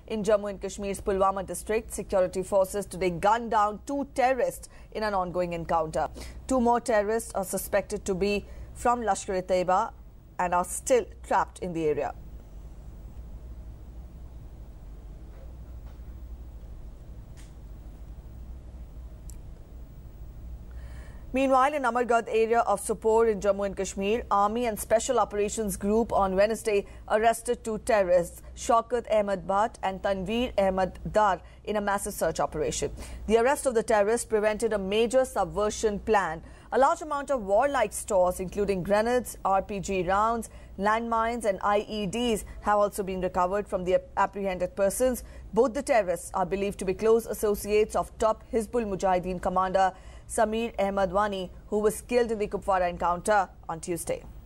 in Jammu and Kashmir's Pulwama district. Security forces today gunned down 2 terrorists in an ongoing encounter. 2 more terrorists are suspected to be from Lashkar-e-Taiba and are still trapped in the area. Meanwhile, in Amargarh area of Sopore in Jammu and Kashmir, Army and Special Operations Group on Wednesday arrested 2 terrorists, Shaukat Ahmed Bhatt and Tanveer Ahmed Dar, in a massive search operation. The arrest of the terrorists prevented a major subversion plan. A large amount of warlike stores, including grenades, RPG rounds, landmines and IEDs, have also been recovered from the apprehended persons. Both the terrorists are believed to be close associates of top Hizbul Mujahideen commander Samir Ahmed Wani, who was killed in the Kupwara encounter on Tuesday.